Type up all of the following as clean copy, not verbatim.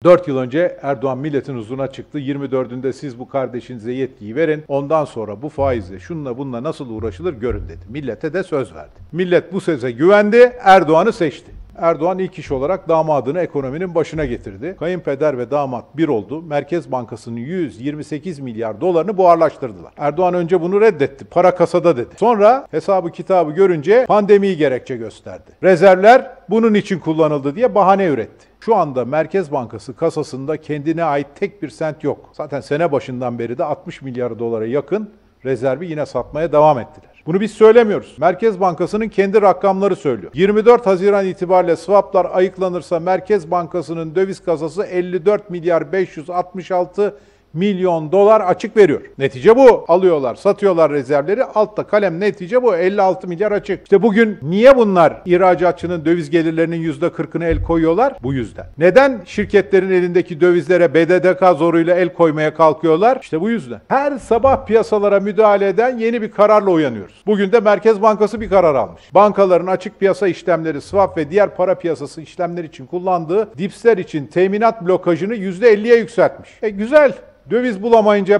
4 yıl önce Erdoğan milletin huzuruna çıktı. 24'ünde siz bu kardeşinize yetkiyi verin. Ondan sonra bu faizle şununla bununla nasıl uğraşılır görün dedi. Millete de söz verdi. Millet bu söze güvendi, Erdoğan'ı seçti. Erdoğan ilk iş olarak damadını ekonominin başına getirdi. Kayınpeder ve damat bir oldu. Merkez Bankası'nın 128 milyar dolarını buharlaştırdılar. Erdoğan önce bunu reddetti. Para kasada dedi. Sonra hesabı kitabı görünce pandemiyi gerekçe gösterdi. Rezervler bunun için kullanıldı diye bahane üretti. Şu anda Merkez Bankası kasasında kendine ait tek bir sent yok. Zaten sene başından beri de 60 milyar dolara yakın rezervi yine satmaya devam ettiler. Bunu biz söylemiyoruz. Merkez Bankası'nın kendi rakamları söylüyor. 24 Haziran itibariyle swaplar ayıklanırsa Merkez Bankası'nın döviz kasası 54 milyar 566 milyon dolar açık veriyor. Netice bu. Alıyorlar, satıyorlar rezervleri. Altta kalem netice bu. 56 milyar açık. İşte bugün niye bunlar ihracatçının döviz gelirlerinin %40'ını el koyuyorlar? Bu yüzden. Neden şirketlerin elindeki dövizlere BDDK zoruyla el koymaya kalkıyorlar? İşte bu yüzden. Her sabah piyasalara müdahale eden yeni bir kararla uyanıyoruz. Bugün de Merkez Bankası bir karar almış. Bankaların açık piyasa işlemleri, swap ve diğer para piyasası işlemleri için kullandığı dipsler için teminat blokajını %50'ye yükseltmiş. Güzel. Döviz bulamayınca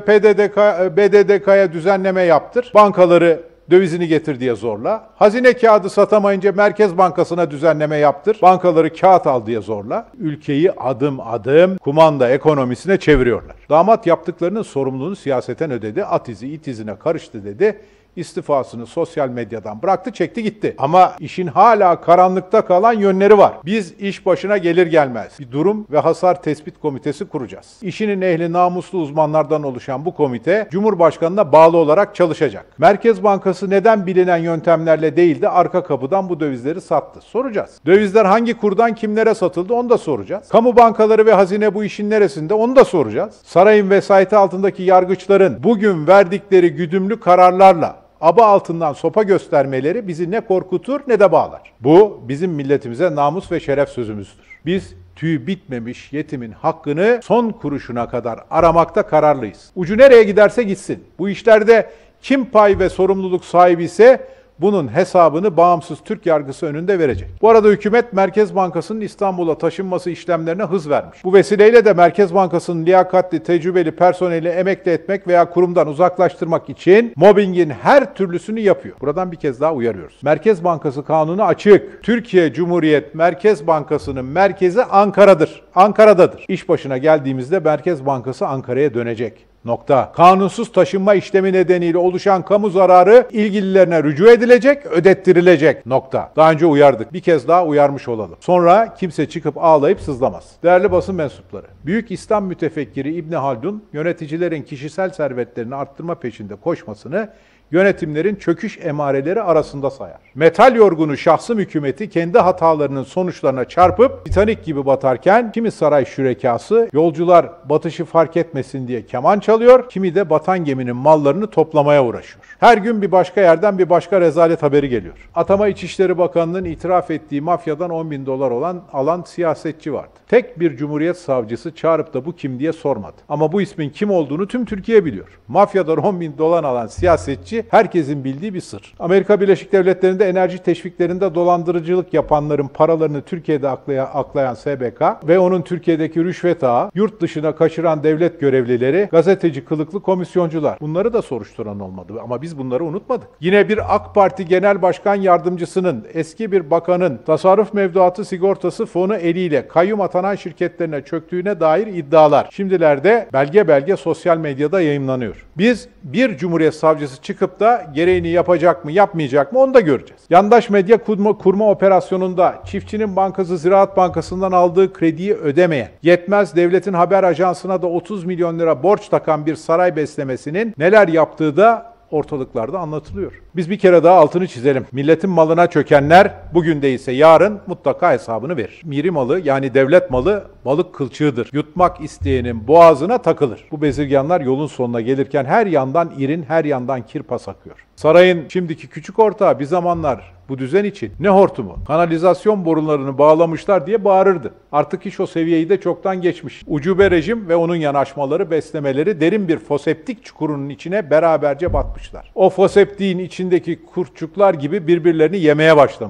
BDDK'ya düzenleme yaptır. Bankaları dövizini getir diye zorla. Hazine kağıdı satamayınca Merkez Bankası'na düzenleme yaptır. Bankaları kağıt al diye zorla. Ülkeyi adım adım kumanda ekonomisine çeviriyorlar. Damat yaptıklarının sorumluluğunu siyaseten ödedi. At izi it izine karıştı dedi. İstifasını sosyal medyadan bıraktı, çekti gitti. Ama işin hala karanlıkta kalan yönleri var. Biz iş başına gelir gelmez bir durum ve hasar tespit komitesi kuracağız. İşinin ehli namuslu uzmanlardan oluşan bu komite Cumhurbaşkanı'na bağlı olarak çalışacak. Merkez Bankası neden bilinen yöntemlerle değil de arka kapıdan bu dövizleri sattı? Soracağız. Dövizler hangi kurdan kimlere satıldı onu da soracağız. Kamu bankaları ve hazine bu işin neresinde onu da soracağız. Sarayın vesayeti altındaki yargıçların bugün verdikleri güdümlü kararlarla aba altından sopa göstermeleri bizi ne korkutur ne de bağlar. Bu bizim milletimize namus ve şeref sözümüzdür. Biz tüyü bitmemiş yetimin hakkını son kuruşuna kadar aramakta kararlıyız. Ucu nereye giderse gitsin. Bu işlerde kim pay ve sorumluluk sahibi ise bunun hesabını bağımsız Türk yargısı önünde verecek. Bu arada hükümet Merkez Bankası'nın İstanbul'a taşınması işlemlerine hız vermiş. Bu vesileyle de Merkez Bankası'nın liyakatli, tecrübeli personeli emekli etmek veya kurumdan uzaklaştırmak için mobbingin her türlüsünü yapıyor. Buradan bir kez daha uyarıyoruz. Merkez Bankası kanunu açık. Türkiye Cumhuriyet Merkez Bankası'nın merkezi Ankara'dır. Ankara'dadır. İş başına geldiğimizde Merkez Bankası Ankara'ya dönecek. Nokta. Kanunsuz taşınma işlemi nedeniyle oluşan kamu zararı ilgililerine rücu edilecek, ödettirilecek. Nokta. Daha önce uyardık. Bir kez daha uyarmış olalım. Sonra kimse çıkıp ağlayıp sızlamaz. Değerli basın mensupları, Büyük İslam mütefekkiri İbn Haldun, yöneticilerin kişisel servetlerini arttırma peşinde koşmasını yönetimlerin çöküş emareleri arasında sayar. Metal yorgunu şahsım hükümeti kendi hatalarının sonuçlarına çarpıp Titanik gibi batarken kimi saray şürekası yolcular batışı fark etmesin diye keman çalıyor, kimi de batan geminin mallarını toplamaya uğraşıyor. Her gün bir başka yerden bir başka rezalet haberi geliyor. Atama İçişleri Bakanı'nın itiraf ettiği mafyadan 10.000 dolar alan siyasetçi vardı. Tek bir Cumhuriyet savcısı çağırıp da bu kim diye sormadı. Ama bu ismin kim olduğunu tüm Türkiye biliyor. Mafyadan 10.000 dolar alan siyasetçi herkesin bildiği bir sır. Amerika Birleşik Devletleri'nde enerji teşviklerinde dolandırıcılık yapanların paralarını Türkiye'de aklayan SBK ve onun Türkiye'deki rüşvet ağı, yurt dışına kaçıran devlet görevlileri, gazeteci kılıklı komisyoncular. Bunları da soruşturan olmadı ama biz bunları unutmadık. Yine bir AK Parti Genel Başkan Yardımcısının, eski bir bakanın tasarruf mevduatı sigortası fonu eliyle kayyum atanan şirketlerine çöktüğüne dair iddialar. Şimdilerde belge sosyal medyada yayımlanıyor. Biz bir Cumhuriyet savcısı çıkıp da gereğini yapacak mı, yapmayacak mı onu da göreceğiz. Yandaş medya kurma operasyonunda çiftçinin bankası Ziraat Bankası'ndan aldığı krediyi ödemeyen, yetmez devletin haber ajansına da 30 milyon lira borç takan bir saray beslemesinin neler yaptığı da ortalıklarda anlatılıyor. Biz bir kere daha altını çizelim. Milletin malına çökenler bugün değilse yarın mutlaka hesabını verir. Miri malı yani devlet malı balık kılçığıdır. Yutmak isteyenin boğazına takılır. Bu bezirganlar yolun sonuna gelirken her yandan irin, her yandan kirpas akıyor. Sarayın şimdiki küçük ortağı bir zamanlar bu düzen için ne hortumu, kanalizasyon borularını bağlamışlar diye bağırırdı. Artık iş o seviyeyi de çoktan geçmiş. Ucube rejim ve onun yanaşmaları, beslemeleri derin bir foseptik çukurunun içine beraberce batmışlar. O foseptiğin içindeki kurtçuklar gibi birbirlerini yemeye başlamışlar.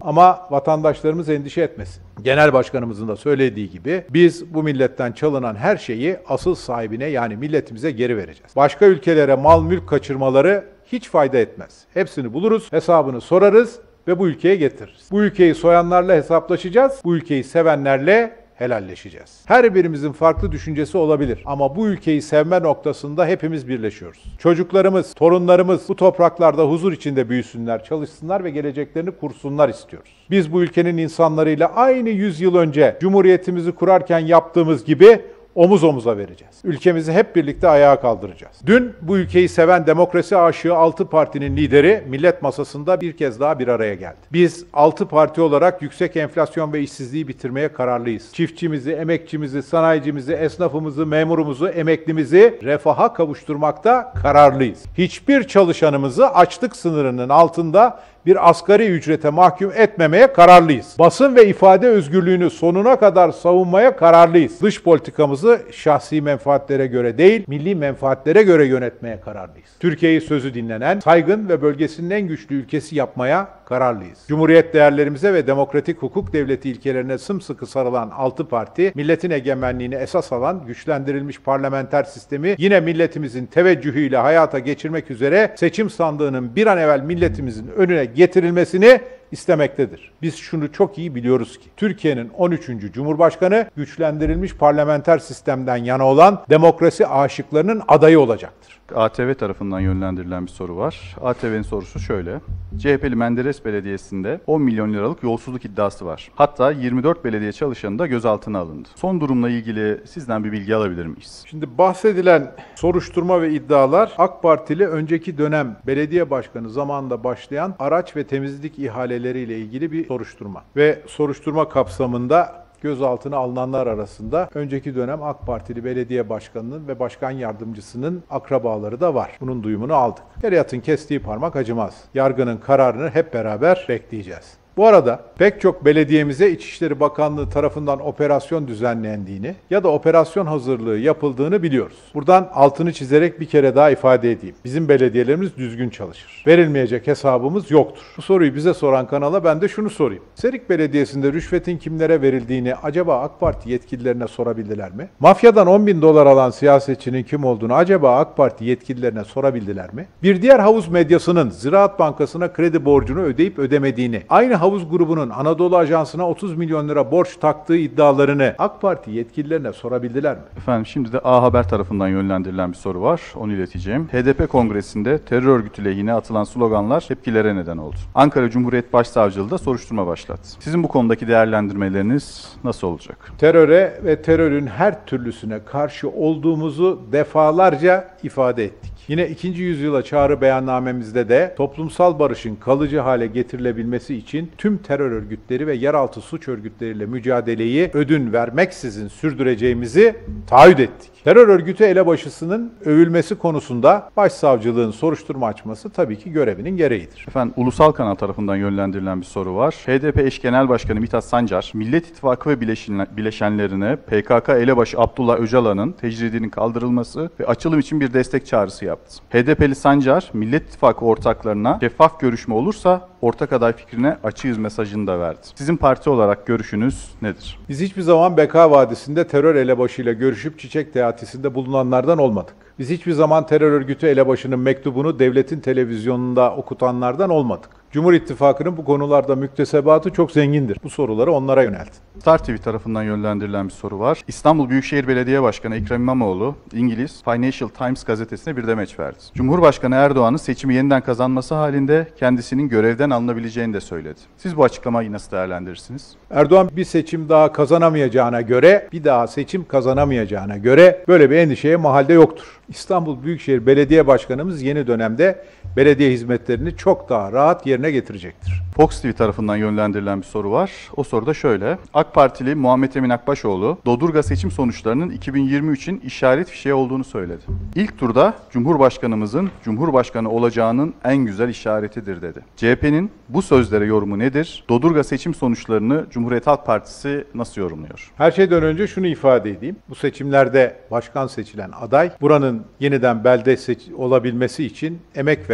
Ama vatandaşlarımız endişe etmesin. Genel Başkanımızın da söylediği gibi biz bu milletten çalınan her şeyi asıl sahibine yani milletimize geri vereceğiz. Başka ülkelere mal mülk kaçırmaları hiç fayda etmez. Hepsini buluruz, hesabını sorarız ve bu ülkeye getiririz. Bu ülkeyi soyanlarla hesaplaşacağız, bu ülkeyi sevenlerle helalleşeceğiz. Her birimizin farklı düşüncesi olabilir ama bu ülkeyi sevme noktasında hepimiz birleşiyoruz. Çocuklarımız, torunlarımız bu topraklarda huzur içinde büyüsünler, çalışsınlar ve geleceklerini kursunlar istiyoruz. Biz bu ülkenin insanlarıyla aynı 100 yıl önce Cumhuriyetimizi kurarken yaptığımız gibi omuz omuza vereceğiz. Ülkemizi hep birlikte ayağa kaldıracağız. Dün bu ülkeyi seven demokrasi aşığı 6 partinin lideri millet masasında bir kez daha bir araya geldi. Biz 6 parti olarak yüksek enflasyon ve işsizliği bitirmeye kararlıyız. Çiftçimizi, emekçimizi, sanayicimizi, esnafımızı, memurumuzu, emeklimizi refaha kavuşturmakta kararlıyız. Hiçbir çalışanımızı açlık sınırının altında bir asgari ücrete mahkum etmemeye kararlıyız. Basın ve ifade özgürlüğünü sonuna kadar savunmaya kararlıyız. Dış politikamızı şahsi menfaatlere göre değil, milli menfaatlere göre yönetmeye kararlıyız. Türkiye'yi sözü dinlenen, saygın ve bölgesinin en güçlü ülkesi yapmaya kararlıyız. Cumhuriyet değerlerimize ve demokratik hukuk devleti ilkelerine sımsıkı sarılan 6 parti, milletin egemenliğini esas alan güçlendirilmiş parlamenter sistemi yine milletimizin teveccühüyle hayata geçirmek üzere seçim sandığının bir an evvel milletimizin önüne getirilmesini istemektedir. Biz şunu çok iyi biliyoruz ki Türkiye'nin 13. Cumhurbaşkanı güçlendirilmiş parlamenter sistemden yana olan demokrasi aşıklarının adayı olacaktır. ATV tarafından yönlendirilen bir soru var. ATV'nin sorusu şöyle. CHP'li Menderes Belediyesi'nde 10 milyon liralık yolsuzluk iddiası var. Hatta 24 belediye çalışanı da gözaltına alındı. Son durumla ilgili sizden bir bilgi alabilir miyiz? Şimdi bahsedilen soruşturma ve iddialar AK Partili önceki dönem belediye başkanı zamanında başlayan araç ve temizlik ihaleleriyle ilgili bir soruşturma. Ve soruşturma kapsamında gözaltına alınanlar arasında önceki dönem AK Partili belediye başkanının ve başkan yardımcısının akrabaları da var. Bunun duyumunu aldık. Şeriatın kestiği parmak acımaz. Yargının kararını hep beraber bekleyeceğiz. Bu arada pek çok belediyemize İçişleri Bakanlığı tarafından operasyon düzenlendiğini ya da operasyon hazırlığı yapıldığını biliyoruz. Buradan altını çizerek bir kere daha ifade edeyim. Bizim belediyelerimiz düzgün çalışır. Verilmeyecek hesabımız yoktur. Bu soruyu bize soran kanala ben de şunu sorayım. Serik Belediyesi'nde rüşvetin kimlere verildiğini acaba AK Parti yetkililerine sorabildiler mi? Mafyadan 10 bin dolar alan siyasetçinin kim olduğunu acaba AK Parti yetkililerine sorabildiler mi? Bir diğer havuz medyasının Ziraat Bankası'na kredi borcunu ödeyip ödemediğini, aynı havuz grubunun Anadolu Ajansı'na 30 milyon lira borç taktığı iddialarını AK Parti yetkililerine sorabildiler mi? Efendim şimdi de A Haber tarafından yönlendirilen bir soru var. Onu ileteceğim. HDP kongresinde terör örgütü lehine atılan sloganlar tepkilere neden oldu. Ankara Cumhuriyet Başsavcılığı da soruşturma başlattı. Sizin bu konudaki değerlendirmeleriniz nasıl olacak? Teröre ve terörün her türlüsüne karşı olduğumuzu defalarca ifade ettik. Yine 2. yüzyıla çağrı beyannamemizde de toplumsal barışın kalıcı hale getirilebilmesi için tüm terör örgütleri ve yeraltı suç örgütleriyle mücadeleyi ödün vermeksizin sürdüreceğimizi taahhüt ettik. Terör örgütü elebaşısının övülmesi konusunda başsavcılığın soruşturma açması tabii ki görevinin gereğidir. Efendim Ulusal Kanal tarafından yönlendirilen bir soru var. HDP eş genel başkanı Mithat Sancar, Millet İttifakı ve bileşenlerine PKK elebaşı Abdullah Öcalan'ın tecridinin kaldırılması ve açılım için bir destek çağrısı yaptı. HDP'li Sancar, Millet İttifakı ortaklarına şeffaf görüşme olursa ortak aday fikrine açığız mesajını da verdi. Sizin parti olarak görüşünüz nedir? Biz hiçbir zaman Beka Vadisi'nde terör elebaşıyla görüşüp çiçek teatisinde bulunanlardan olmadık. Biz hiçbir zaman terör örgütü elebaşının mektubunu devletin televizyonunda okutanlardan olmadık. Cumhur İttifakı'nın bu konularda müktesebatı çok zengindir. Bu soruları onlara yöneltin. Star TV tarafından yönlendirilen bir soru var. İstanbul Büyükşehir Belediye Başkanı Ekrem İmamoğlu, İngiliz Financial Times gazetesine bir demeç verdi. Cumhurbaşkanı Erdoğan'ın seçimi yeniden kazanması halinde kendisinin görevden alınabileceğini de söyledi. Siz bu açıklamayı nasıl değerlendirirsiniz? Erdoğan bir seçim daha kazanamayacağına göre, bir daha seçim kazanamayacağına göre böyle bir endişeye mahalde yoktur. İstanbul Büyükşehir Belediye Başkanımız yeni dönemde belediye hizmetlerini çok daha rahat yerine getirecektir. Fox TV tarafından yönlendirilen bir soru var. O soru da şöyle. AK Partili Muhammed Emin Akbaşoğlu, Dodurga seçim sonuçlarının 2023'in işaret fişeği olduğunu söyledi. İlk turda Cumhurbaşkanımızın Cumhurbaşkanı olacağının en güzel işaretidir dedi. CHP'nin bu sözlere yorumu nedir? Dodurga seçim sonuçlarını Cumhuriyet Halk Partisi nasıl yorumluyor? Her şeyden önce şunu ifade edeyim. Bu seçimlerde başkan seçilen aday, buranın yeniden belde olabilmesi için emek veren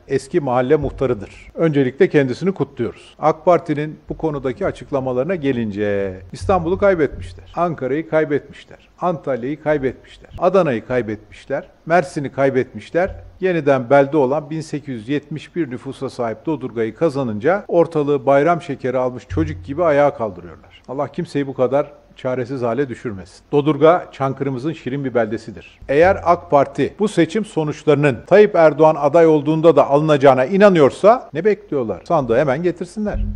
eski mahalle muhtarıdır. Öncelikle kendisini kutluyoruz. AK Parti'nin bu konudaki açıklamalarına gelince İstanbul'u kaybetmişler, Ankara'yı kaybetmişler, Antalya'yı kaybetmişler, Adana'yı kaybetmişler, Mersin'i kaybetmişler. Yeniden belde olan 1871 nüfusa sahip Dodurga'yı kazanınca ortalığı bayram şekeri almış çocuk gibi ayağa kaldırıyorlar. Allah kimseyi bu kadar çaresiz hale düşürmesin. Dodurga, Çankırı'mızın şirin bir beldesidir. Eğer AK Parti bu seçim sonuçlarının Tayyip Erdoğan aday olduğunda da alınacağına inanıyorsa ne bekliyorlar? Sandığı hemen getirsinler.